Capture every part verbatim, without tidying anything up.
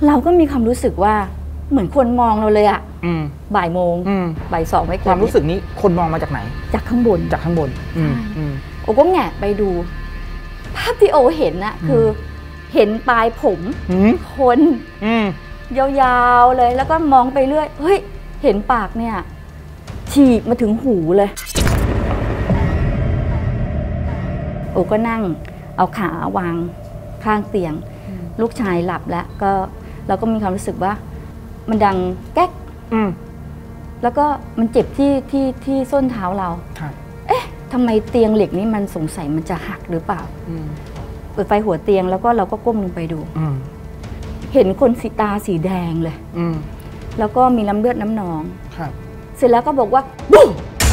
เราก็มีความรู้สึกว่าเหมือนคนมองเราเลยอะบ่ายโมงบ่ายสองไม่เกินความรู้สึกนี้คนมองมาจากไหนจากข้างบนจากข้างบนโอก็แงะไปดูภาพที่โอเห็นน่ะคือเห็นปลายผมคนยาวๆเลยแล้วก็มองไปเรื่อยเฮ้ยเห็นปากเนี่ยฉีกมาถึงหูเลยโอก็นั่งเอาขาวางข้างเตียงลูกชายหลับแล้วก็เราก็มีความรู้สึกว่ามันดังแก๊กแล้วก็มันเจ็บที่ที่ที่ส้นเท้าเราเอ๊ะทำไมเตียงเหล็กนี้มันสงสัยมันจะหักหรือเปล่าเปิดไฟหัวเตียงแล้วก็เราก็ก้มลงไปดูเห็นคนสีตาสีแดงเลยแล้วก็มีน้ำเลือดน้ำหนองเสร็จแล้วก็บอกว่าบู๊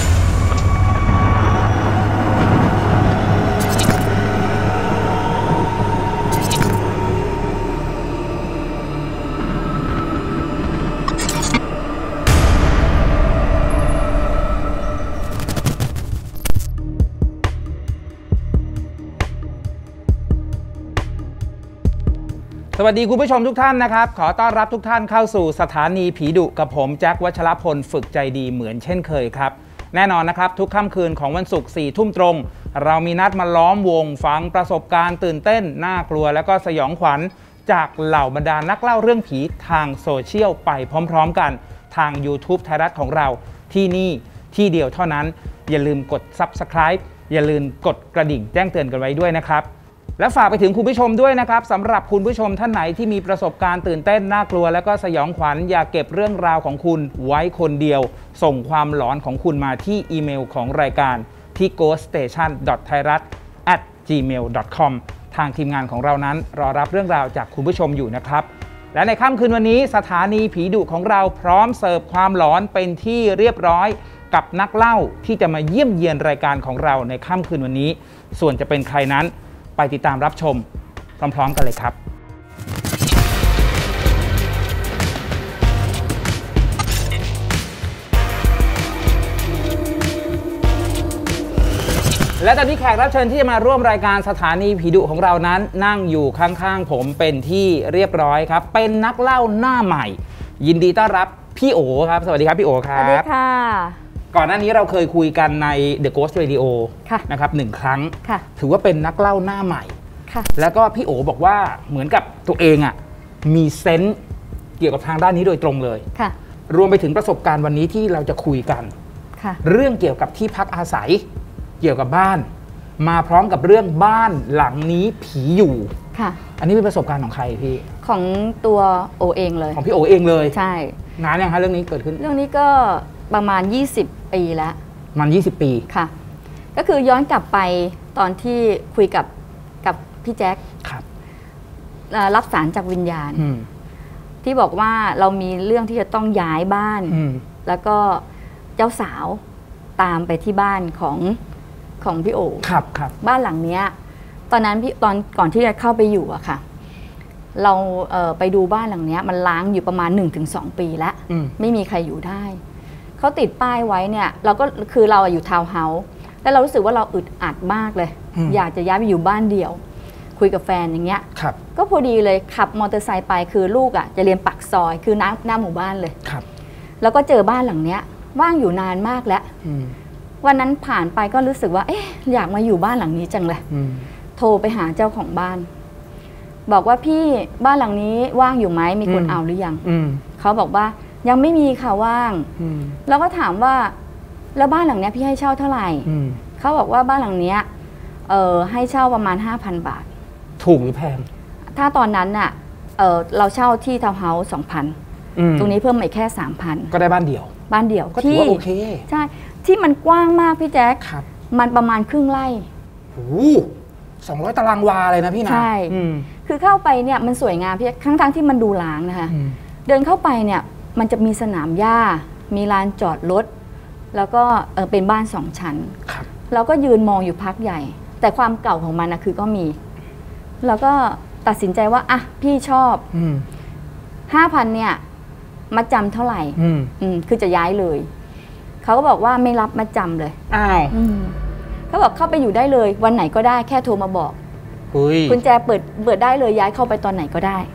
สวัสดีคุณผู้ชมทุกท่านนะครับขอต้อนรับทุกท่านเข้าสู่สถานีผีดุกับผมแจ็ควัชรพลฝึกใจดีเหมือนเช่นเคยครับแน่นอนนะครับทุกค่ำคืนของวันศุกร์สี่ทุ่มตรงเรามีนัดมาล้อมวงฟังประสบการณ์ตื่นเต้นน่ากลัวและก็สยองขวัญจากเหล่าบรรดานักเล่าเรื่องผีทางโซเชียลไปพร้อมๆกันทาง YouTube ไทยรัฐของเราที่นี่ที่เดียวเท่านั้นอย่าลืมกด ซับสไครบ์ อย่าลืมกดกระดิ่งแจ้งเตือนกันไว้ด้วยนะครับและฝากไปถึงคุณผู้ชมด้วยนะครับสำหรับคุณผู้ชมท่านไหนที่มีประสบการณ์ตื่นเต้นน่ากลัวและก็สยองขวัญอย่าเก็บเรื่องราวของคุณไว้คนเดียวส่งความหลอนของคุณมาที่อีเมลของรายการที่ โกสต์สเตชัน ดอท ไทยรัฐ แอท จีเมล ดอท คอม ทางทีมงานของเรานั้นรอรับเรื่องราวจากคุณผู้ชมอยู่นะครับและในค่ำคืนวันนี้สถานีผีดุของเราพร้อมเสิร์ฟความหลอนเป็นที่เรียบร้อยกับนักเล่าที่จะมาเยี่ยมเยียนรายการของเราในค่ำคืนวันนี้ส่วนจะเป็นใครนั้นไปติดตามรับชมพร้อมๆกันเลยครับและตอนนี้แขกรับเชิญที่จะมาร่วมรายการสถานีผีดุของเรานั้นนั่งอยู่ข้างๆผมเป็นที่เรียบร้อยครับเป็นนักเล่าหน้าใหม่ยินดีต้อนรับพี่โอครับสวัสดีครับพี่โอครับสวัสดีค่ะก่อนหน้านี้เราเคยคุยกันใน The Ghost Radio นะครับหนึ่งครั้งถือว่าเป็นนักเล่าหน้าใหม่แล้วก็พี่โอบอกว่าเหมือนกับตัวเองอ่ะมีเซนส์เกี่ยวกับทางด้านนี้โดยตรงเลยรวมไปถึงประสบการณ์วันนี้ที่เราจะคุยกันเรื่องเกี่ยวกับที่พักอาศัยเกี่ยวกับบ้านมาพร้อมกับเรื่องบ้านหลังนี้ผีอยู่อันนี้เป็นประสบการณ์ของใครพี่ของตัวโอเองเลยของพี่โอเองเลยใช่นานยังคะเรื่องนี้เกิดขึ้นเรื่องนี้ก็ประมาณยี่สิบปีแล้วประมาณยี่สิบปีค่ะก็คือย้อนกลับไปตอนที่คุยกับกับพี่แจ็ครับสารจากวิญญาณที่บอกว่าเรามีเรื่องที่จะต้องย้ายบ้านแล้วก็เจ้าสาวตามไปที่บ้านของของพี่โอครับครับบ้านหลังเนี้ยตอนนั้นพี่ตอนก่อนที่จะเข้าไปอยู่อะค่ะเราเอ่อไปดูบ้านหลังเนี้ยมันล้างอยู่ประมาณ หนึ่งถึงสอง ปีแล้วไม่มีใครอยู่ได้เขาติดป้ายไว้เนี่ยเราก็คือเราอยู่ทาวน์เฮาส์แล้วเรารู้สึกว่าเราอึดอัดมากเลยอยากจะย้ายไปอยู่บ้านเดี่ยวคุยกับแฟนอย่างเงี้ยก็พอดีเลยขับมอเตอร์ไซค์ไปคือลูกอ่ะจะเรียนปักซอยคือหน้าหน้าหมู่บ้านเลยแล้วก็เจอบ้านหลังเนี้ยว่างอยู่นานมากแล้ววันนั้นผ่านไปก็รู้สึกว่าเอ๊ะอยากมาอยู่บ้านหลังนี้จังเลยโทรไปหาเจ้าของบ้านบอกว่าพี่บ้านหลังนี้ว่างอยู่ไหมมีคนเอาหรือยังเขาบอกว่ายังไม่มีค่ะว่างแล้วก็ถามว่าแล้วบ้านหลังเนี้ยพี่ให้เช่าเท่าไหร่เขาบอกว่าบ้านหลังเนี้ยเออให้เช่าประมาณ ห้าพัน บาทถูกหรือแพงถ้าตอนนั้นน่ะ เออเราเช่าที่ทาวน์เฮาส์ สองพัน ตรงนี้เพิ่มมาแค่ สามพันก็ได้บ้านเดี่ยวบ้านเดี่ยวก็ถือว่าโอเคใช่ที่มันกว้างมากพี่แจ๊คมันประมาณครึ่งไร่โอ้สองร้อยตารางวาเลยนะพี่นะใช่คือเข้าไปเนี่ยมันสวยงามพี่ทั้งทั้งที่มันดูล้างนะคะเดินเข้าไปเนี่ยมันจะมีสนามหญ้ามีลานจอดรถแล้วก็เออเป็นบ้านสองชั้นเราก็ยืนมองอยู่พักใหญ่แต่ความเก่าของมันนะคือก็มีแล้วก็ตัดสินใจว่าอ่ะพี่ชอบห้าพันเนี่ยมัดจำเท่าไหร่คือจะย้ายเลยเขาก็บอกว่าไม่รับมัดจำเลยอ้าวเขาบอกเข้าไปอยู่ได้เลยวันไหนก็ได้แค่โทรมาบอกกุญแจเปิดเปิดได้เลยย้ายเข้าไปตอนไหนก็ได้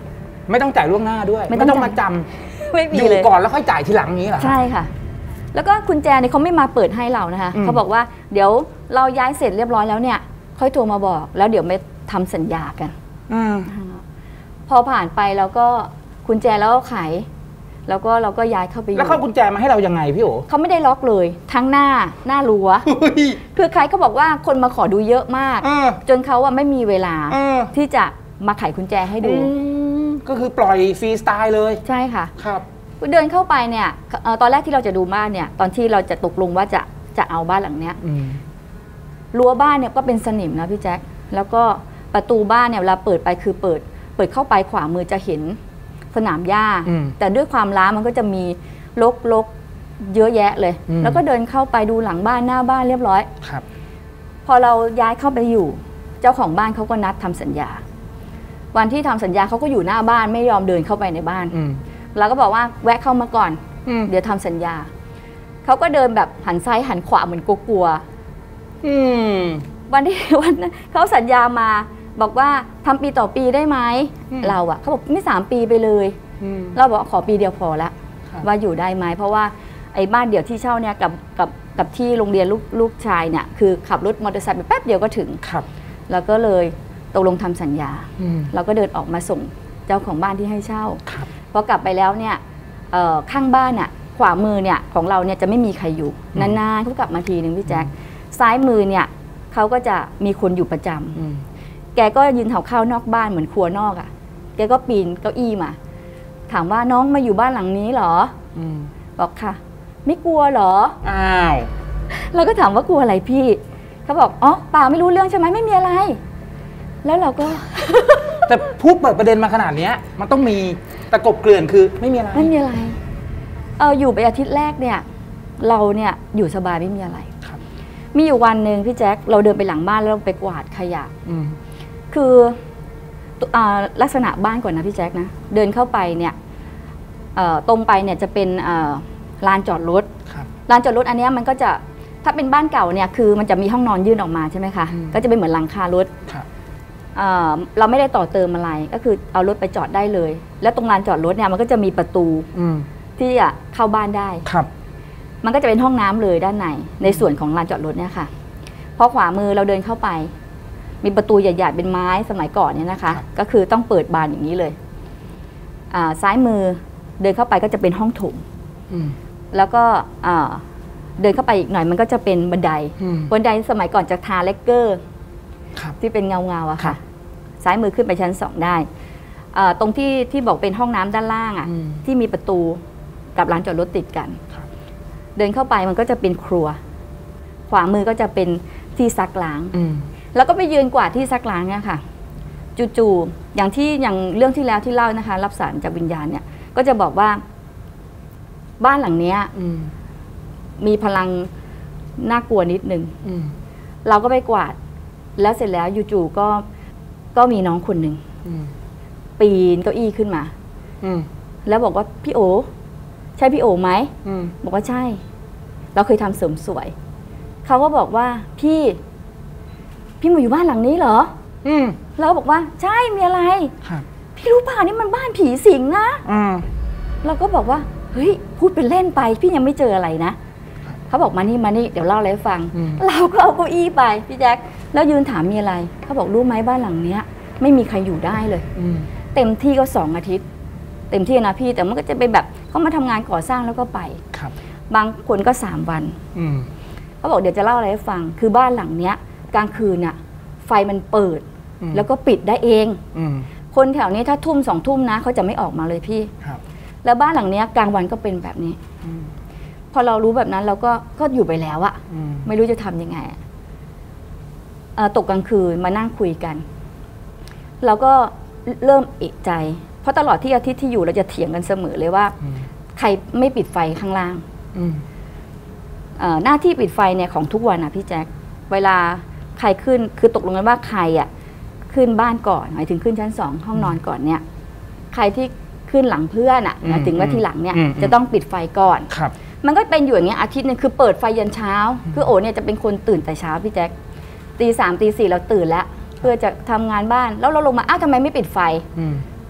ไม่ต้องจ่ายล่วงหน้าด้วยไม่ต้องมาจำไม่มีเลยอยู่ก่อนแล้วค่อยจ่ายทีหลังนี้เหรอใช่ค่ะแล้วก็กุญแจเนี่ยเขาไม่มาเปิดให้เรานะคะเขาบอกว่าเดี๋ยวเราย้ายเสร็จเรียบร้อยแล้วเนี่ยค่อยโทรมาบอกแล้วเดี๋ยวไม่ทำสัญญากันอพอผ่านไปแล้วก็กุญแจแล้วก็ไขแล้วก็เราก็ย้ายเข้าไปอยู่แล้วเขากุญแจมาให้เรายังไงพี่โอเขาไม่ได้ล็อกเลยทั้งหน้าหน้ารั้วคือใครก็บอกว่าคนมาขอดูเยอะมากจนเขาอะไม่มีเวลาที่จะมาไขกุญแจให้ดูก็คือปล่อยฟรีสไตล์เลยใช่ค่ะครับเดินเข้าไปเนี่ยตอนแรกที่เราจะดูบ้านเนี่ยตอนที่เราจะตกลงว่าจะจะเอาบ้านหลังเนี้ยรั้วบ้านเนี่ยก็เป็นสนิมนะพี่แจ๊คแล้วก็ประตูบ้านเนี่ยเวลาเปิดไปคือเปิดเปิดเข้าไปขวามือจะเห็นสนามหญ้าแต่ด้วยความล้ามันก็จะมีรกรกเยอะแยะเลยแล้วก็เดินเข้าไปดูหลังบ้านหน้าบ้านเรียบร้อยครับพอเราย้ายเข้าไปอยู่เจ้าของบ้านเขาก็นัดทำสัญญาวันที่ทำสัญญาเขาก็อยู่หน้าบ้านไม่ยอมเดินเข้าไปในบ้านเราก็บอกว่าแวะเข้ามาก่อนเดี๋ยวทำสัญญาเขาก็เดินแบบหันซ้ายหันขวาเหมือนกลัววันที่วันนั้นเขาสัญญามาบอกว่าทำปีต่อปีได้ไหมเราอะเขาบอกไม่สามปีไปเลยเราบอกขอปีเดียวพอละว่าอยู่ได้ไหมเพราะว่าไอ้บ้านเดี่ยวที่เช่าเนี่ยกับกับกับที่โรงเรียนลูกลูกชายเนี่ยคือขับรถมอเตอร์ไซค์ไปแป๊บเดียวก็ถึงแล้วก็เลยตกลงทำสัญญาเราก็เดินออกมาส่งเจ้าของบ้านที่ให้เช่าพอกลับไปแล้วเนี่ยข้างบ้านน่ะขวามือเนี่ยของเราเนี่ยจะไม่มีใครอยู่นานๆเขากลับมาทีนึงพี่แจ๊คซ้ายมือเนี่ยเขาก็จะมีคนอยู่ประจำแกก็ยืนเถาเข้านอกบ้านเหมือนครัวนอกอ่ะแกก็ปีนเก้าอี้มาถามว่าน้องมาอยู่บ้านหลังนี้เหรอบอกค่ะไม่กลัวเหรออ้าวเราก็ถามว่ากลัวอะไรพี่เขาบอกอ๋อเปล่าไม่รู้เรื่องใช่ไหมไม่มีอะไรแล้วเราก็แต่พูดเปิดประเด็นมาขนาดนี้มันต้องมีตะกบเกลื่อนคือไม่มีอะไรไม่มีอะไรเอออยู่ไปอาทิตย์แรกเนี่ยเราเนี่ยอยู่สบายไม่มีอะไรมีอยู่วันหนึ่งพี่แจ๊คเราเดินไปหลังบ้านแล้วเราไปกวาดขยะคือลักษณะบ้านก่อนนะพี่แจ๊คนะเดินเข้าไปเนี่ยตรงไปเนี่ยจะเป็นลานจอดรถลานจอดรถอันนี้มันก็จะถ้าเป็นบ้านเก่าเนี่ยคือมันจะมีห้องนอนยื่นออกมาใช่ไหมคะก็จะเป็นเหมือนหลังคารถเราไม่ได้ต่อเติมอะไรก็คือเอารถไปจอดได้เลยแล้วตรงลานจอดรถเนี่ยมันก็จะมีประตูที่จะเข้าบ้านได้ครับมันก็จะเป็นห้องน้ำเลยด้านในในส่วนของลานจอดรถเนี่ยค่ะพอขวามือเราเดินเข้าไปมีประตูใหญ่ๆเป็นไม้สมัยก่อนเนี่ยนะคะก็คือต้องเปิดบานอย่างนี้เลยซ้ายมือเดินเข้าไปก็จะเป็นห้องโถงแล้วก็เดินเข้าไปอีกหน่อยมันก็จะเป็นบันไดบันไดสมัยก่อนจะทาเลกเกอร์ที่เป็นเงาเงาอะค่ะซ้ายมือขึ้นไปชั้นสองได้ตรงที่ที่บอกเป็นห้องน้ำด้านล่างอะที่มีประตูกับลานจอดรถติดกันเดินเข้าไปมันก็จะเป็นครัวขวามือก็จะเป็นที่ซักล้างแล้วก็ไปยืนกวาดที่ซักล้างเนี่ยค่ะจู่ๆอย่างที่อย่างเรื่องที่แล้วที่เล่านะคะรับสารจากวิญญาณเนี่ยก็จะบอกว่าบ้านหลังเนี้ยมีพลังน่ากลัวนิดนึงเราก็ไปกวาดแล้วเสร็จแล้วจู่ๆก็ก็มีน้องคนหนึ่งปีนเก้าอี้ขึ้นมาแล้วบอกว่าพี่โอใช่พี่โอไหมบอกว่าใช่เราเคยทำเสริมสวยเขาก็บอกว่าพี่พี่มาอยู่บ้านหลังนี้เหรอเราบอกว่าใช่มีอะไรพี่รู้ป่ะนี่มันบ้านผีสิงนะเราก็บอกว่าเฮ้ยพูดเป็นเล่นไปพี่ยังไม่เจออะไรนะเขาบอกมานี่มานี่เดี๋ยวเล่าอะไรให้ฟังเราก็เอาเก้าอี้ไปพี่แจ๊คแล้วยืนถามมีอะไรเขาบอกรู้ไหมบ้านหลังเนี้ยไม่มีใครอยู่ได้เลยเต็มที่ก็สองอาทิตย์เต็มที่นะพี่แต่มันก็จะเป็นแบบเขามาทำงานก่อสร้างแล้วก็ไปบางคนก็สามวันเขาบอกเดี๋ยวจะเล่าอะไรให้ฟังคือบ้านหลังเนี้ยกลางคืนน่ะไฟมันเปิดแล้วก็ปิดได้เองคนแถวนี้ถ้าทุ่มสองทุ่มนะเขาจะไม่ออกมาเลยพี่แล้วบ้านหลังเนี้ยกลางวันก็เป็นแบบนี้พอเรารู้แบบนั้นเราก็ก็อยู่ไปแล้วอะไม่รู้จะทำยังไงตกกลางคืนมานั่งคุยกันเราก็เริ่มเอะใจเพราะตลอดที่อาทิตย์ที่อยู่เราจะเถียงกันเสมอเลยว่าใครไม่ปิดไฟข้างล่างหน้าที่ปิดไฟเนี่ยของทุกวันนะพี่แจ๊คเวลาใครขึ้นคือตกลงกันว่าใครอ่ะขึ้นบ้านก่อนหมายถึงขึ้นชั้นสองห้องนอนก่อนเนี่ยใครที่ขึ้นหลังเพื่อนอ่ะหมายถึงว่าที่หลังเนี่ยจะต้องปิดไฟก่อนมันก็เป็นอยู่อย่างเงี้ยอาทิตย์นึงคือเปิดไฟยันเช้าคือโอเนี่ยจะเป็นคนตื่นแต่เช้าพี่แจ๊คตีสามตีสี่เราตื่นแล้วเพื่อจะทำงานบ้านแล้วเราลงมาอ้าวทำไมไม่ปิดไฟ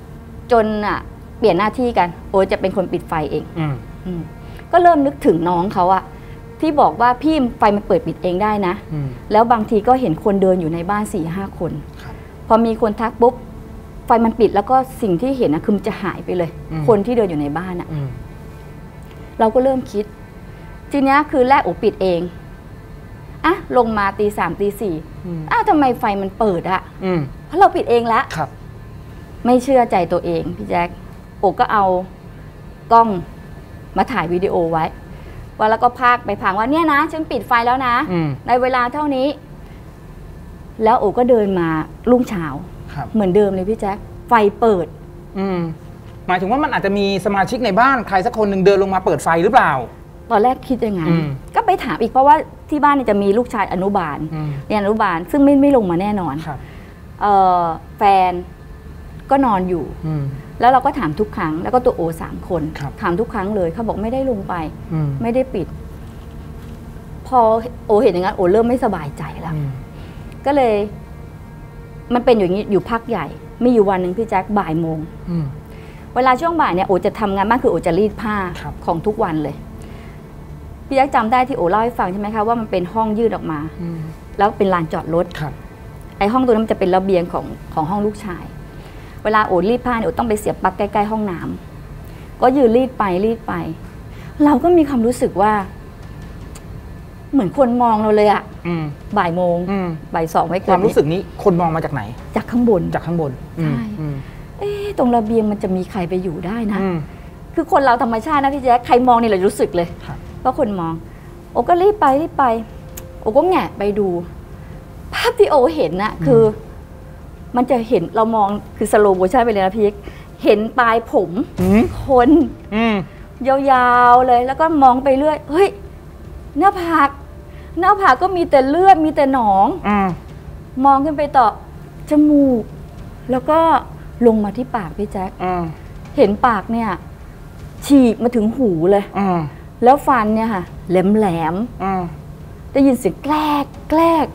จนอ่ะเปลี่ยนหน้าที่กันโอจะเป็นคนปิดไฟเองอืมอืมก็เริ่มนึกถึงน้องเขาอะที่บอกว่าพี่ไฟมันเปิดปิดเองได้นะแล้วบางทีก็เห็นคนเดินอยู่ในบ้านสี่ห้าคนพอมีคนทักปุ๊บไฟมันปิดแล้วก็สิ่งที่เห็นนะคือมันจะหายไปเลยคนที่เดินอยู่ในบ้านอะเราก็เริ่มคิดทีนี้คือแรกโอปิดเองอะลงมาตีสามตีสี่อ้าวทำไมไฟมันเปิดอะเพราะเราปิดเองแล้วไม่เชื่อใจตัวเองพี่แจ๊คโอก็เอากล้องมาถ่ายวิดีโอไว้ว่าแล้วก็พากไปพังว่าเนี่ยนะฉันปิดไฟแล้วนะในเวลาเท่านี้แล้วโอก็เดินมารุ่งเช้าเหมือนเดิมเลยพี่แจ๊คไฟเปิดหมายถึงว่ามันอาจจะมีสมาชิกในบ้านใครสักคนหนึ่งเดินลงมาเปิดไฟหรือเปล่าตอนแรกคิดอย่างนั้นก็ไปถามอีกเพราะว่าที่บ้านจะมีลูกชายอนุบาลเรียนอนุบาลซึ่งไม่ไม่ลงมาแน่นอนแฟนก็นอนอยู่แล้วเราก็ถามทุกครั้งแล้วก็ตัวโอสามคนถามทุกครั้งเลยเขาบอกไม่ได้ลงไปไม่ได้ปิดพอโอเห็นอย่างนั้นโอเริ่มไม่สบายใจแล้วก็เลยมันเป็นอย่างนี้อยู่พักใหญ่มีอยู่วันหนึ่งพี่แจ๊คบ่ายโมงเวลาช่วงบ่ายเนี่ยโอจะทำงานบ้านคือโอจะรีดผ้าของทุกวันเลยพี่แจ๊คจำได้ที่โอเล่าให้ฟังใช่ไหมคะว่ามันเป็นห้องยืดออกมาแล้วเป็นลานจอดรถไอ้ห้องตัวนั้นมันจะเป็นระเบียงของของห้องลูกชายเวลาโอรีดผ้าเนี่ยโอต้องไปเสียบปลั๊กใกล้ๆห้องน้ำก็ยืนรีดไปรีดไปเราก็มีความรู้สึกว่าเหมือนคนมองเราเลยอะบ่ายโมงบ่ายสองไม่เกินความรู้สึกนี้คนมองมาจากไหนจากข้างบนจากข้างบนใช่เอ๊ะตรงระเบียงมันจะมีใครไปอยู่ได้นะคือคนเราธรรมชาตินะพี่แจ๊คใครมองนี่เรารู้สึกเลยว่าคนมองโอก็รีบไปรีบไปโอก็แงะไปดูภาพที่โอเห็นนะคือมันจะเห็นเรามองคือสโลว์โมชั่นไปเลยนะพี่เห็นปลายผมคนยาวๆเลยแล้วก็มองไปเรื่อยเฮ้ยหน้าผากหน้าผากก็มีแต่เลือดมีแต่หนองมองขึ้นไปต่อจมูกแล้วก็ลงมาที่ปากพี่แจ๊คเห็นปากเนี่ยฉีกมาถึงหูเลยแล้วฟันเนี่ยค่ะแหลมๆได้ยินเสียงแกลกแกลก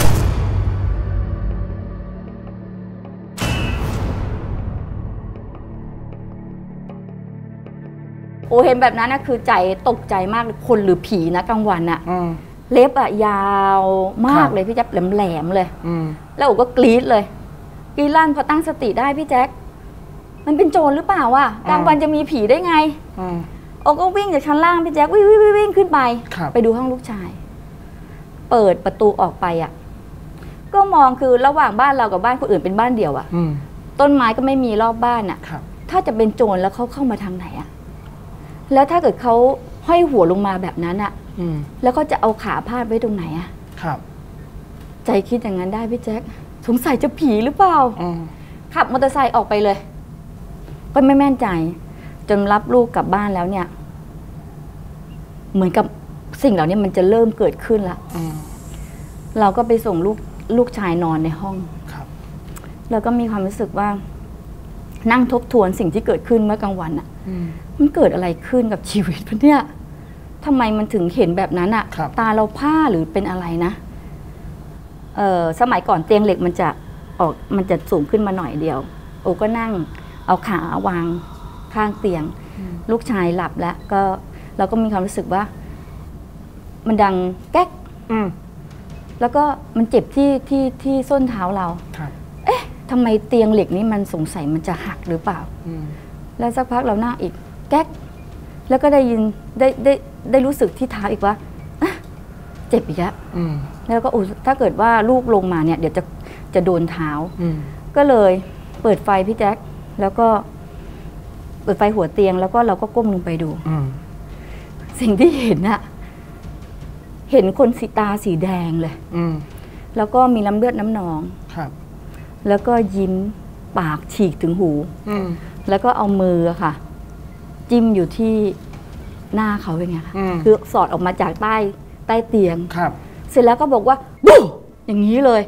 โอเห็นแบบนั้นนะคือใจตกใจมากเลยคนหรือผีนะกลางวันอะเล็บอะยาวมากเลยพี่แจ๊คแหลมๆเลยแล้วโอก็กรี๊ดเลยกรี๊ดลั่นพอตั้งสติได้พี่แจ๊คมันเป็นโจรหรือเปล่าวะกลางวันจะมีผีได้ไงโอก็วิ่งจากชั้นล่างพี่แจ๊ควิ่งวิ่งวิ่งขึ้นไปไปดูห้องลูกชายเปิดประตูออกไปอะก็มองคือระหว่างบ้านเรากับบ้านคนอื่นเป็นบ้านเดียวอะต้นไม้ก็ไม่มีรอบบ้านอะถ้าจะเป็นโจรแล้วเขาเข้ามาทางไหนอะแล้วถ้าเกิดเขาห้อยหัวลงมาแบบนั้นอะแล้วก็จะเอาขาพาดไว้ตรงไหนอะใจคิดอย่างนั้นได้พี่แจ๊คสงสัยจะผีหรือเปล่าขับมอเตอร์ไซค์ออกไปเลยก็ไม่แม่นใจจนรับลูกกลับบ้านแล้วเนี่ยเหมือนกับสิ่งเหล่านี้มันจะเริ่มเกิดขึ้นละเราก็ไปส่งลูกลูกชายนอนในห้องแล้วก็มีความรู้สึกว่านั่งทบทวนสิ่งที่เกิดขึ้นเมื่อกลางวันอะมันเกิดอะไรขึ้นกับชีวิตพะเนี่ยทำไมมันถึงเห็นแบบนั้นอะตาเราผ้าหรือเป็นอะไรนะเออสมัยก่อนเตียงเหล็กมันจะออกมันจะสูงขึ้นมาหน่อยเดียวโอก็นั่งเอาขาวางข้างเตียงลูกชายหลับแล้วก็เราก็มีความรู้สึกว่ามันดังแก๊กแล้วก็มันเจ็บที่ที่ที่ส้นเท้าเราเอ๊ะทำไมเตียงเหล็กนี้มันสงสัยมันจะหักหรือเปล่าแล้วสักพักเราหน้าอีกแก๊กแล้วก็ได้ยินได้ได้ได้รู้สึกที่เท้าอีกว่าเจ็บอีกแล้วแล้วก็ถ้าเกิดว่าลูกลงมาเนี่ยเดี๋ยวจะจะโดนเท้าก็เลยเปิดไฟพี่แจ๊คแล้วก็เปิดไฟหัวเตียงแล้วก็เราก็ก้มลงไปดูสิ่งที่เห็นอะเห็นคนสีตาสีแดงเลยแล้วก็มีน้ำเลือดน้ำนองแล้วก็ยิ้มปากฉีกถึงหูแล้วก็เอามือค่ะจิ้มอยู่ที่หน้าเขาเป็นไงคะคือสอดออกมาจากใต้ใต้เตียงเสร็จแล้วก็บอกว่าบู๊อย่างนี้เลย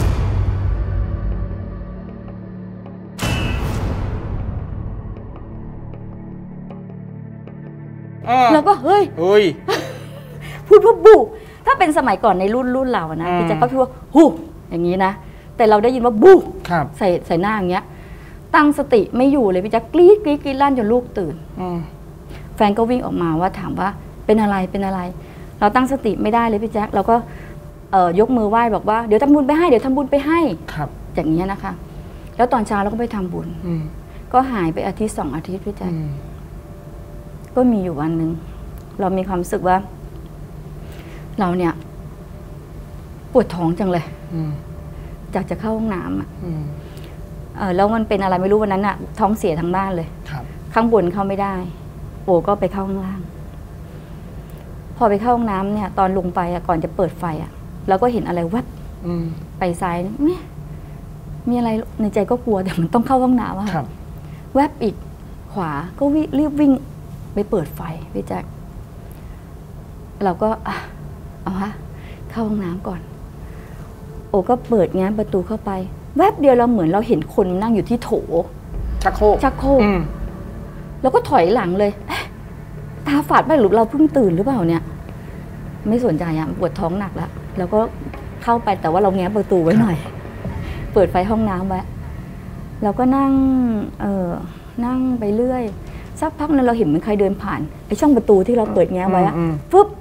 แล้วก็เฮ้ยพูดว่าบู๊ถ้าเป็นสมัยก่อนในรุ่นรุ่นเรานะพี่แจ๊คเขาพูดว่าฮู้อย่างนี้นะแต่เราได้ยินว่าบู๊ใส่ใส่หน้าอย่างเงี้ยตั้งสติไม่อยู่เลยพี่แจ๊คกรี๊ดกรี๊ดกรี๊ดลั่นจนลูกตื่นแฟนก็วิ่งออกมาว่าถามว่าเป็นอะไรเป็นอะไรเราตั้งสติไม่ได้เลยพี่แจ๊คเราก็เอ่อยกมือไหว้บอกว่าเดี๋ยวทำบุญไปให้เดี๋ยวทำบุญไปให้ครับอย่างนี้นะคะแล้วตอนเช้าเราก็ไปทำบุญก็หายไปอาทิตย์สองอาทิตย์พี่แจ๊คก็มีอยู่วันหนึ่งเรามีความรู้สึกว่าเราเนี่ยปวดท้องจังเลยอยากจะเข้าห้องน้ำอ่ะแล้วมันเป็นอะไรไม่รู้วันนั้นอะท้องเสียทั้งบ้านเลยข้างบนเข้าไม่ได้โอก็ไปเข้าข้างล่างพอไปเข้าห้องน้ำเนี่ยตอนลงไปอะก่อนจะเปิดไฟอะเราก็เห็นอะไรแวบไปซ้ายเนี่ยมีอะไรในใจก็กลัวแต่มันต้องเข้าห้องน้ำอะแวบอีกขวาก็วิ่งรีบวิ่งไปเปิดไฟพี่แจ๊คเราก็เอาฮะเข้าห้องน้ำก่อนโอก็เปิดแง้มประตูเข้าไปแวบเดียวเราเหมือนเราเห็นคนนั่งอยู่ที่โถชักโครกชักโครกแล้วก็ถอยหลังเลยตาฝาดไปหรือเราเพิ่งตื่นหรือเปล่าเนี่ยไม่สนใจอะปวดท้องหนักแล้วแล้วก็เข้าไปแต่ว่าเราแง้มประตูไว้หน่อยเปิดไฟห้องน้ำไว้เราก็นั่งเออนั่งไปเรื่อยสักพักนึงเราเห็นเหมือนใครเดินผ่านไอ้ช่องประตูที่เราเปิดแง้มไว้อะฟึบ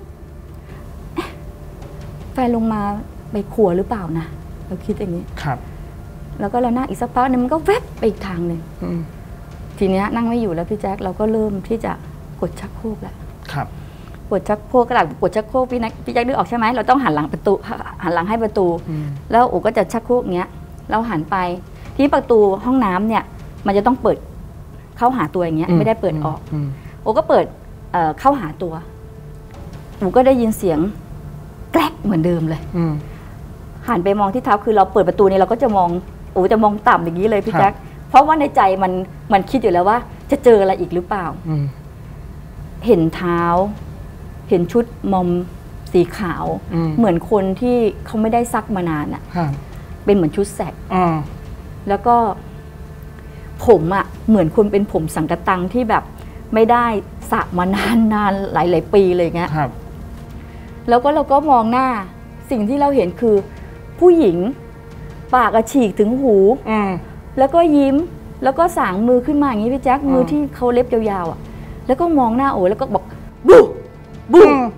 แฟนลงมาไปครัวหรือเปล่านะเราคิดอย่างนี้ครับแล้วก็เรานั่งอีกสักพักนึงมันก็แวบไปอีกทางหนึ่งทีนี้นั่งไม่อยู่แล้วพี่แจ๊คเราก็เริ่มที่จะกดชักโครกแล้วครับกดชักโครกกระดาษกดชักโครกพี่นักพี่แจ๊คนึกออกใช่ไหมเราต้องหันหลังประตูหันหลังให้ประตูแล้วโอ้ก็จะชักโครกเงี้ยเราหันไปที่ประตูห้องน้ำเนี่ยมันจะต้องเปิดเข้าหาตัวอย่างเงี้ยไม่ได้เปิดออกโอ้ก็เปิดเข้าหาตัวโอ้ก็ได้ยินเสียงแกรกเหมือนเดิมเลยหันไปมองที่เท้าคือเราเปิดประตูนี่เราก็จะมองโอ้จะมองต่ำอย่างนี้เลยพี่แจ๊คเพราะว่าในใจมันมันคิดอยู่แล้วว่าจะเจออะไรอีกหรือเปล่าเห็นเท้าเห็นชุดมอมสีขาวเหมือนคนที่เขาไม่ได้ซักมานานอ่ะเป็นเหมือนชุดแสกแล้วก็ผมอ่ะเหมือนคนเป็นผมสังกะตังที่แบบไม่ได้สระมานานนานหลายหลายปีเลยเงี้ยแล้วก็เราก็มองหน้าสิ่งที่เราเห็นคือผู้หญิงปากอะฉีกถึงหูแล้วก็ยิ้มแล้วก็สางมือขึ้นมาอย่างนี้พี่แจ๊คมือที่เขาเล็บยาวๆอ่ะแล้วก็มองหน้าโอ้แล้วก็บอกบูบู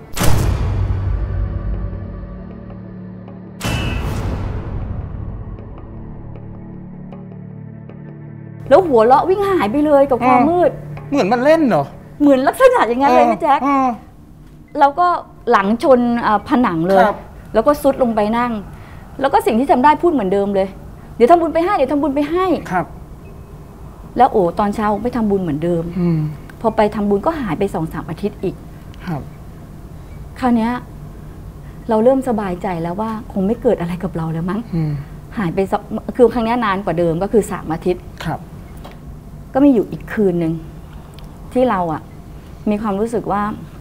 แล้วหัวเราะวิ่งหายไปเลยกับความมืดเหมือนมันเล่นเหรอเหมือนลักษณะอย่างนั้นเลยพี่แจ๊คแล้วก็หลังชนผนังเลยแล้วก็ซุดลงไปนั่งแล้วก็สิ่งที่ทำได้พูดเหมือนเดิมเลยเดี๋ยวทำบุญไปให้เดี๋ยวทำบุญไปให้ครับแล้วโอ้ตอนเช้าไปทำบุญเหมือนเดิมพอไปทำบุญก็หายไปสองสามอาทิตย์อีกครับคราวนี้เราเริ่มสบายใจแล้วว่าคงไม่เกิดอะไรกับเราแล้วมั้งหายไปคือครั้งนี้นานกว่าเดิมก็คือสามอาทิตย์ครับก็มีอยู่อีกคืนหนึ่งที่เราอ่ะมีความรู้สึกว่า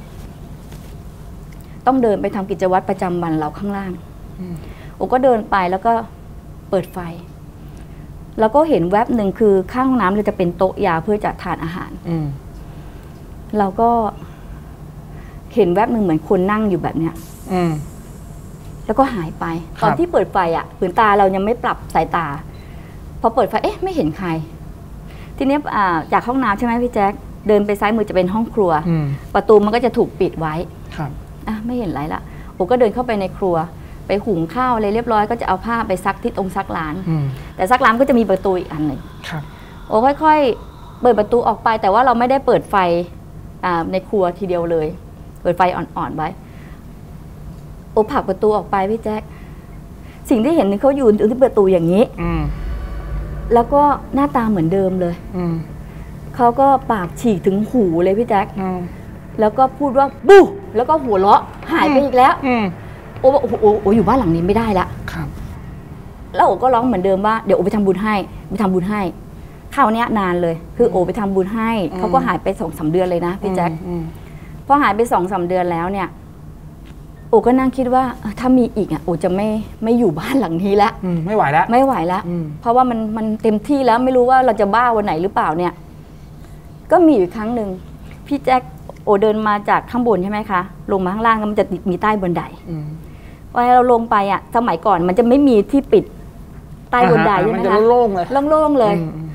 ต้องเดินไปทำกิจวัตรประจำวันเราข้างล่างโอ้ก็เดินไปแล้วก็เปิดไฟแล้วก็เห็นแวบหนึ่งคือข้างห้องน้ำเราจะเป็นโต๊ะยาเพื่อจะทานอาหารเราก็เห็นแวบหนึ่งเหมือนคนนั่งอยู่แบบเนี้ยแล้วก็หายไปตอนที่เปิดไฟอ่ะผืนตาเรายังไม่ปรับสายตาพอเปิดไฟเอ๊ะไม่เห็นใครทีนี้จากห้องน้ำใช่ไหมพี่แจ๊คเดินไปซ้ายมือจะเป็นห้องครัวประตูมันก็จะถูกปิดไว้อ่ะไม่เห็นไรละโอ้ก็เดินเข้าไปในครัวไปหุงข้าวอะไรเรียบร้อยก็จะเอาผ้าไปซักที่ตรงซักร้านแต่ซักร้านก็จะมีประตูอีกอันหนึ่งโอ้ค่อยๆเปิดประตูออกไปแต่ว่าเราไม่ได้เปิดไฟในครัวทีเดียวเลยเปิดไฟอ่อนๆไว้โอ้ผลักประตูออกไปพี่แจ๊คสิ่งที่เห็นคือเขายืนที่ประตูอย่างนี้แล้วก็หน้าตาเหมือนเดิมเลยเขาก็ปากฉีกถึงหูเลยพี่แจ๊คแล้วก็พูดว่าบูแล้วก็หัวเราะหายไปอีกแล้วโอ้โอ้โอ้โอ้อยู่บ้านหลังนี้ไม่ได้ละแล้วโอ้ก็ร้องเหมือนเดิมว่าเดี๋ยวโอ้ไปทำบุญให้ไปทำบุญให้คราวนี้นานเลยคือโอ้ไปทำบุญให้เขาก็หายไปสองสามเดือนเลยนะพี่แจ๊คพอหายไปสองสามเดือนแล้วเนี่ยโอ้ก็นั่งคิดว่าถ้ามีอีกอ่ะโอ้จะไม่ไม่อยู่บ้านหลังนี้แล้วไม่ไหวแล้วไม่ไหวแล้วเพราะว่ามันมันเต็มที่แล้วไม่รู้ว่าเราจะบ้าวันไหนหรือเปล่าเนี่ยก็มีอยู่ครั้งหนึ่งพี่แจ๊คโอเดินมาจากข้างบนใช่ไหมคะลงมาข้างล่างมันจะมีใต้บันไดพอเราลงไปอ่ะสมัยก่อนมันจะไม่มีที่ปิดใต้บันไดใช่ไหมคะโล่งๆเลยโล่งๆเลยโอ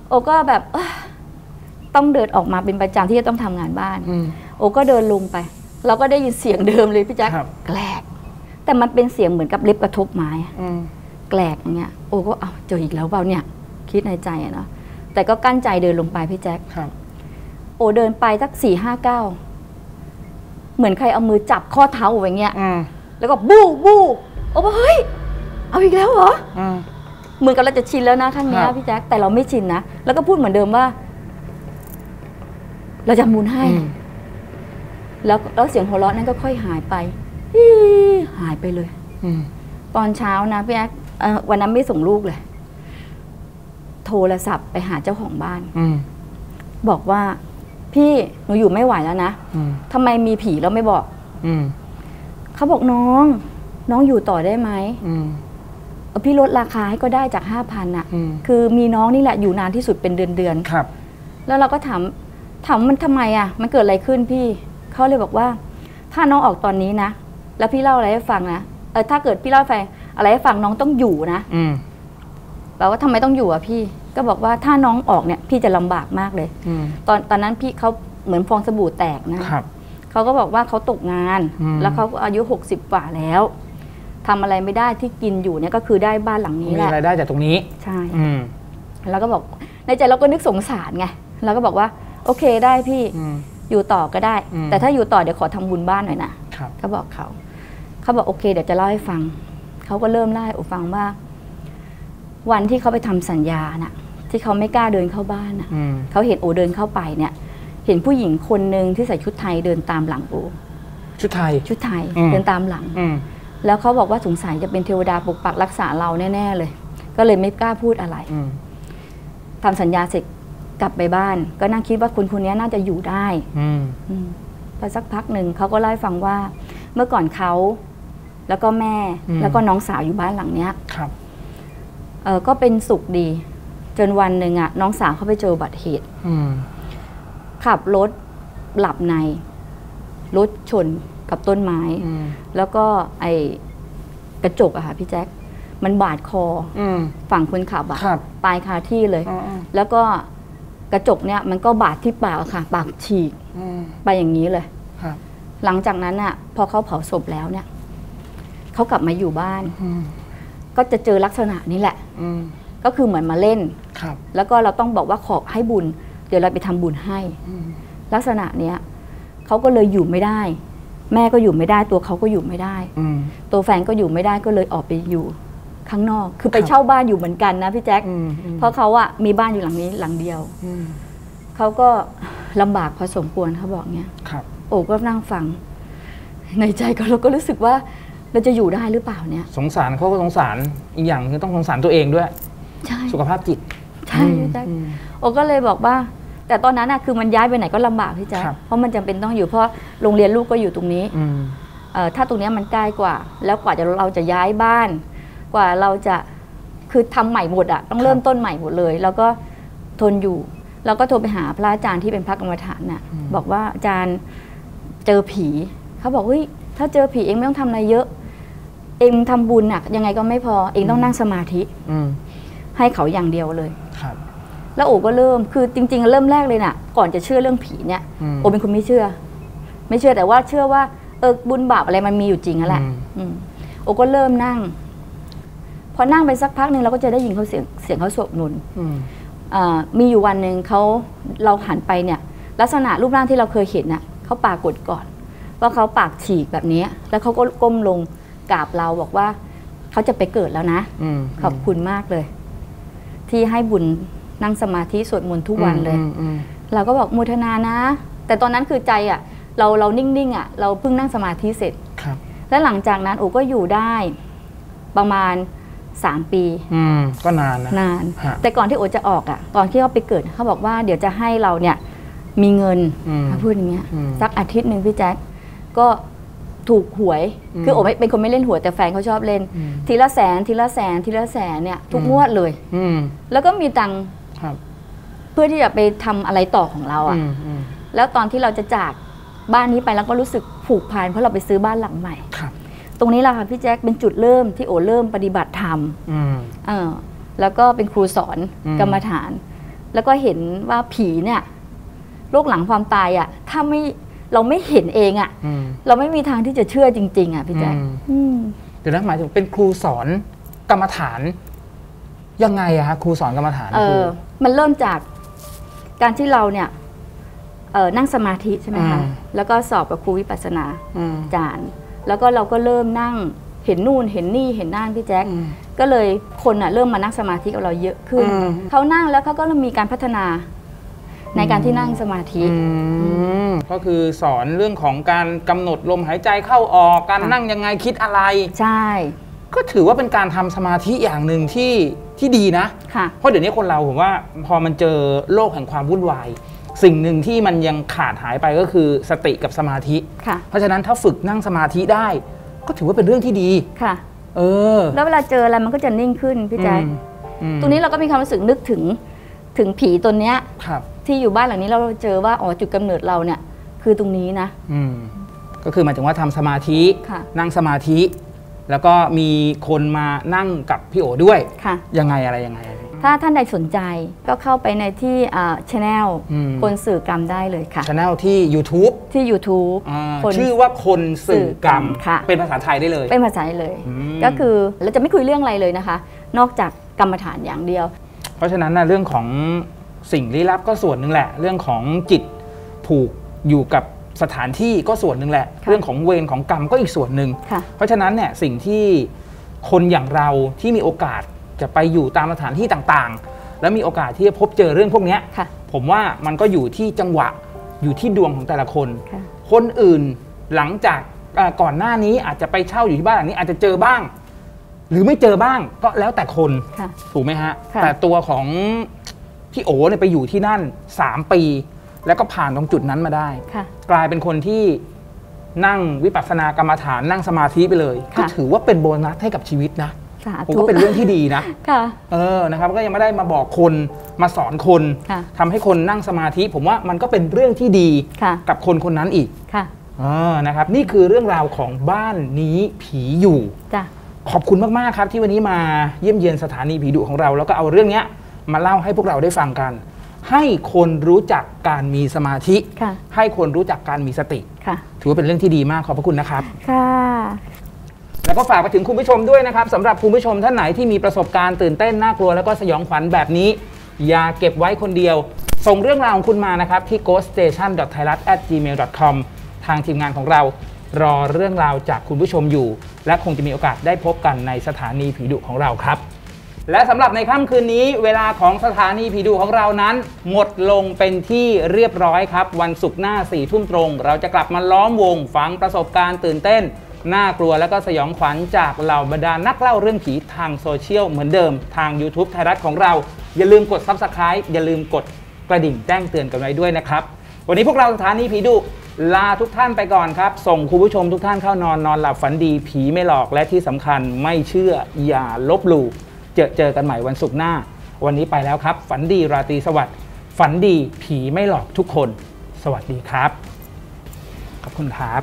โอก็แบบต้องเดินออกมาเป็นประจำที่จะต้องทำงานบ้านโอก็เดินลงไปเราก็ได้ยินเสียงเดิมเลยพี่แจ๊คแกลกแต่มันเป็นเสียงเหมือนกับเล็บกระทบไม้แกลกอย่างเงี้ยโอก็เอาเจออีกแล้วเปล่าเนี่ยคิดในใจอะเนาะแต่ก็กั้นใจเดินลงไปพี่แจ๊คโอเดินไปสักสี่ห้าเก้าเหมือนใครเอามือจับข้อเท้าอย่างเงี้ยแล้วก็บู้บู้โอ้เฮ้ยเอาอีกแล้วเหรอเหมือนกับเราจะชินแล้วนะครั้งนี้พี่แจ๊คแต่เราไม่ชินนะแล้วก็พูดเหมือนเดิมว่าเราจะมูลให้แล้วแล้วเสียงหัวเราะนั้นก็ค่อยหายไปหายไปเลยตอนเช้านะพี่แจ๊ควันนั้นไม่ส่งลูกเลยโทรศัพท์ไปหาเจ้าของบ้านบอกว่าพี่หนูอยู่ไม่ไหวแล้วนะทำไมมีผีแล้วไม่บอกเขาบอกน้องน้องอยู่ต่อได้ไหมพี่ลดราคาให้ก็ได้จากห้าพันอ่ะคือมีน้องนี่แหละอยู่นานที่สุดเป็นเดือนเดือนครับแล้วเราก็ถามถามมันทำไมอ่ะมันเกิดอะไรขึ้นพี่เขาเลยบอกว่าถ้าน้องออกตอนนี้นะแล้วพี่เล่าอะไรให้ฟังนะเออถ้าเกิดพี่เล่าไปอะไรให้ฟังน้องต้องอยู่นะแปลว่าทำไมต้องอยู่อ่ะพี่ก็บอกว่าถ้าน้องออกเนี่ยพี่จะลำบากมากเลยตอนตอนนั้นพี่เขาเหมือนฟองสบู่แตกนะเขาก็บอกว่าเขาตกงานแล้วเขาอายุหกสิบกว่าแล้วทำอะไรไม่ได้ที่กินอยู่เนี่ยก็คือได้บ้านหลังนี้แหละมีรายได้จากตรงนี้ใช่แล้วก็บอกในใจเราก็นึกสงสารไงเราก็บอกว่าโอเคได้พี่อยู่ต่อก็ได้แต่ถ้าอยู่ต่อเดี๋ยวขอทำบุญบ้านหน่อยนะเขาบอกเขาเขาบอกโอเคเดี๋ยวจะเล่าให้ฟังเขาก็เริ่มเล่าให้โอฟังว่าวันที่เขาไปทำสัญญาน่ะที่เขาไม่กล้าเดินเข้าบ้านน่ะเขาเห็นโอเดินเข้าไปเนี่ยเห็นผู้หญิงคนหนึ่งที่ใส่ชุดไทยเดินตามหลังโอชุดไทยชุดไทยเดินตามหลังแล้วเขาบอกว่าสงสัยจะเป็นเทวดาปกปักรักษาเราแน่ๆเลยก็เลยไม่กล้าพูดอะไรทำสัญญาเสร็จกลับไปบ้านก็นั่งคิดว่าคนคนนี้น่าจะอยู่ได้พอสักพักหนึ่งเขาก็เล่าให้ฟังว่าเมื่อก่อนเขาแล้วก็แม่แล้วก็น้องสาวอยู่บ้านหลังเนี้ยครับเออก็เป็นสุขดีจนวันหนึ่งอ่ะน้องสาวเขาไปเจออุบัติเหตุขับรถหลับในรถชนกับต้นไม้แล้วก็ไอ้กระจกอะค่ะพี่แจ๊คมันบาดคอฝั่งคนขับอะตายคาที่เลยแล้วก็กระจกเนี่ยมันก็บาดที่ปากค่ะปากฉีกไปอย่างนี้เลยหลังจากนั้นอะพอเขาเผาศพแล้วเนี่ยเขากลับมาอยู่บ้านก็จะเจอลักษณะนี้แหละก็คือเหมือนมาเล่นแล้วก็เราต้องบอกว่าขอให้บุญเดี๋ยวเราไปทำบุญให้ลักษณะเนี้ยเขาก็เลยอยู่ไม่ได้แม่ก็อยู่ไม่ได้ตัวเขาก็อยู่ไม่ได้ตัวแฟนก็อยู่ไม่ได้ก็เลยออกไปอยู่ข้างนอกคือไปเช่าบ้านอยู่เหมือนกันนะพี่แจ๊คเพราะเขาอะมีบ้านอยู่หลังนี้หลังเดียวเขาก็ลำบากพอสมควรเขาบอกเงี้ยโอ้ก็นั่งฟังในใจก็เราก็รู้สึกว่าเราจะอยู่ได้หรือเปล่าเนี่ยสงสารเขาก็สงสารอีกอย่างคือต้องสงสารตัวเองด้วยใช่สุขภาพจิตใช่พี่แจ๊คโอ้ก็เลยบอกว่าแต่ตอนนั้นอะคือมันย้ายไปไหนก็ลำบากพี่แจ๊คเพราะมันจำเป็นต้องอยู่เพราะโรงเรียนลูกก็อยู่ตรงนี้ถ้าตรงนี้มันใกล้กว่าแล้วกว่าจะเราจะย้ายบ้านกว่าเราจะคือทำใหม่หมดอะต้องเริ่มต้นใหม่หมดเลยแล้วก็ทนอยู่แล้วก็โทรไปหาพระอาจารย์ที่เป็นพระกรรมฐานน่ะบอกว่าอาจารย์เจอผีเขาบอกเฮ้ยถ้าเจอผีเองไม่ต้องทำอะไรเยอะเองทำบุญอะยังไงก็ไม่พอเองต้องนั่งสมาธิให้เขาอย่างเดียวเลยแล้วโอก็เริ่มคือจริงๆเริ่มแรกเลยน่ะก่อนจะเชื่อเรื่องผีเนี่ยโอเป็นคนไม่เชื่อไม่เชื่อแต่ว่าเชื่อว่าเออบุญบาปอะไรมันมีอยู่จริงนั่นแหละโอก็เริ่มนั่งพอนั่งไปสักพักหนึ่งเราก็จะได้ยินเขาเสียงเสียงเขาสวดมนต์มีอยู่วันหนึ่งเขาเราหันไปเนี่ยลักษณะรูปร่างที่เราเคยเห็นน่ะเขาปรากฏก่อนว่าเขาปากฉีกแบบนี้แล้วเขาก็ก้มลงกราบเราบอกว่าเขาจะไปเกิดแล้วนะขอบคุณมากเลยที่ให้บุญนั่งสมาธิสวดมนต์ทุกวันเลยเราก็บอกโมทนานะแต่ตอนนั้นคือใจอ่ะเราเรานิ่งๆอ่ะเราเพิ่งนั่งสมาธิเสร็จแล้วหลังจากนั้นโอ้ก็อยู่ได้ประมาณสามปีก็นานนะนานแต่ก่อนที่โอจะออกอ่ะตอนที่เขาไปเกิดเขาบอกว่าเดี๋ยวจะให้เราเนี่ยมีเงินเขาพูดอย่างเงี้ยสักอาทิตย์หนึ่งพี่แจ๊คก็ถูกหวยคือโอเป็นคนไม่เล่นหวยแต่แฟนเขาชอบเล่นทีละแสนทีละแสนทีละแสนเนี่ยทุกงวดเลยแล้วก็มีตังค์เพื่อที่จะไปทำอะไรต่อของเราอ่ะแล้วตอนที่เราจะจากบ้านนี้ไปแล้วก็รู้สึกผูกพันเพราะเราไปซื้อบ้านหลังใหม่ตรงนี้แหละค่ะพี่แจ๊คเป็นจุดเริ่มที่โอเริ่มปฏิบัติธรรมแล้วก็เป็นครูสอนกรรมฐานแล้วก็เห็นว่าผีเนี่ยโลกหลังความตายอ่ะถ้าไม่เราไม่เห็นเองอ่ะเราไม่มีทางที่จะเชื่อจริงๆอ่ะพี่แจ๊คเดี๋ยวนะหมายถึงเป็นครูสอนกรรมฐานยังไงอะฮะครูสอนกรรมฐานเออมันเริ่มจากการที่เราเนี่ยเออนั่งสมาธิใช่ไหมคะแล้วก็สอบกับครูวิปัสสนาจารย์แล้วก็เราก็เริ่มนั่งเห็นนู่นเห็นนี่เห็นนั่นพี่แจ๊คก็เลยคนอ่ะเริ่มมานั่งสมาธิกับเราเยอะขึ้นเขานั่งแล้วเขาก็เริ่มมีการพัฒนาในการที่นั่งสมาธิก็คือสอนเรื่องของการกำหนดลมหายใจเข้าออกการนั่งยังไงคิดอะไรใช่ก็ถือว่าเป็นการทำสมาธิอย่างหนึ่งที่ที่ดีนะเพราะเดี๋ยวนี้คนเราผมว่าพอมันเจอโลกแห่งความวุ่นวายสิ่งหนึ่งที่มันยังขาดหายไปก็คือสติกับสมาธิเพราะฉะนั้นถ้าฝึกนั่งสมาธิได้ก็ถือว่าเป็นเรื่องที่ดีค่ะเออแล้วเวลาเจออะไรมันก็จะนิ่งขึ้นพี่แจ๊คตรงนี้เราก็มีความรู้สึกนึกถึงถึงผีตัวเนี้ยที่อยู่บ้านหลังนี้เราเจอว่าอ๋อจุดกำเนิดเราเนี่ยคือตรงนี้นะก็คือหมายถึงว่าทำสมาธินั่งสมาธิแล้วก็มีคนมานั่งกับพี่โอด้วยยังไงอะไรยังไงถ้าท่านใดสนใจก็เข้าไปในที่ช anel คนสื่อกรรมได้เลยค่ะ channel ที่ YouTube ที่ YouTube ชื่อว่าคนสื่อกรรมเป็นภาษาไทยได้เลยเป็นภาษาไทยเลยก็คือเราจะไม่คุยเรื่องอะไรเลยนะคะนอกจากกรรมฐานอย่างเดียวเพราะฉะนั้นนะเรื่องของสิ่งลี้ลับก็ส่วนหนึ่งแหละเรื่องของจิตผูกอยู่กับสถานที่ก็ส่วนหนึ่งแหละเรื่องของเวรของกรรมก็อีกส่วนหนึ่งเพราะฉะนั้นเนี่ยสิ่งที่คนอย่างเราที่มีโอกาสจะไปอยู่ตามสถานที่ต่างๆแล้วมีโอกาสที่จะพบเจอเรื่องพวกนี้ผมว่ามันก็อยู่ที่จังหวะอยู่ที่ดวงของแต่ละคนคนอื่นหลังจากก่อนหน้านี้อาจจะไปเช่าอยู่ที่บ้านหลังนี้อาจจะเจอบ้างหรือไม่เจอบ้างก็แล้วแต่คนถูกไหมฮะแต่ตัวของพี่โอเนี่ยไปอยู่ที่นั่นสามปีแล้วก็ผ่านตรงจุดนั้นมาได้กลายเป็นคนที่นั่งวิปัสสนากรรมฐานนั่งสมาธิไปเลยก็ถือว่าเป็นโบนัสให้กับชีวิตนะผมก็เป็นเรื่องที่ดีนะเออนะครับก็ยังไม่ได้มาบอกคนมาสอนคนทำให้คนนั่งสมาธิผมว่ามันก็เป็นเรื่องที่ดีกับคนคนนั้นอีกเออนะครับนี่คือเรื่องราวของบ้านนี้ผีอยู่ขอบคุณมากๆครับที่วันนี้มาเยี่ยมเยียนสถานีผีดุของเราแล้วก็เอาเรื่องนี้มาเล่าให้พวกเราได้ฟังกันให้คนรู้จักการมีสมาธิให้คนรู้จักการมีสติถือว่าเป็นเรื่องที่ดีมากขอบพระคุณนะครับค่ะแล้วก็ฝากไปถึงคุณผู้ชมด้วยนะครับสำหรับคุณผู้ชมท่านไหนที่มีประสบการณ์ตื่นเต้นน่ากลัวแล้วก็สยองขวัญแบบนี้อย่าเก็บไว้คนเดียวส่งเรื่องราวของคุณมานะครับที่ โกสต์สเตชัน ดอท ไทยรัฐ แอท จีเมล ดอท คอม ทางทีมงานของเรารอเรื่องราวจากคุณผู้ชมอยู่และคงจะมีโอกาสได้พบกันในสถานีผีดุของเราครับและสำหรับในค่ำคืนนี้เวลาของสถานีผีดุของเรานั้นหมดลงเป็นที่เรียบร้อยครับวันศุกร์หน้าสี่ทุ่มตรงเราจะกลับมาล้อมวงฟังประสบการณ์ตื่นเต้นน่ากลัวและก็สยองขวัญจากเหล่าบรรดานักเล่าเรื่องผีทางโซเชียลเหมือนเดิมทาง YouTube ไทยรัฐของเราอย่าลืมกด ซับสไครบ์ อย่าลืมกดกระดิ่งแจ้งเตือนกันไว้ด้วยนะครับวันนี้พวกเราสถานีผีดุลาทุกท่านไปก่อนครับส่งคุณผู้ชมทุกท่านเข้านอนนอนหลับฝันดีผีไม่หลอกและที่สำคัญไม่เชื่ออย่าลบหลู่เจอเจอกันใหม่วันศุกร์หน้าวันนี้ไปแล้วครับฝันดีราตรีสวัสดิ์ฝันดีผีไม่หลอกทุกคนสวัสดีครับขอบคุณครับ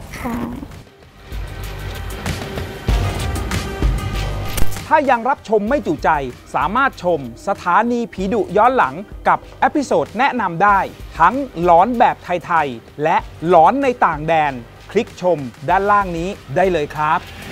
ถ้ายังรับชมไม่จุใจสามารถชมสถานีผีดุย้อนหลังกับเอพิโซดแนะนำได้ทั้งหลอนแบบไทยๆและหลอนในต่างแดนคลิกชมด้านล่างนี้ได้เลยครับ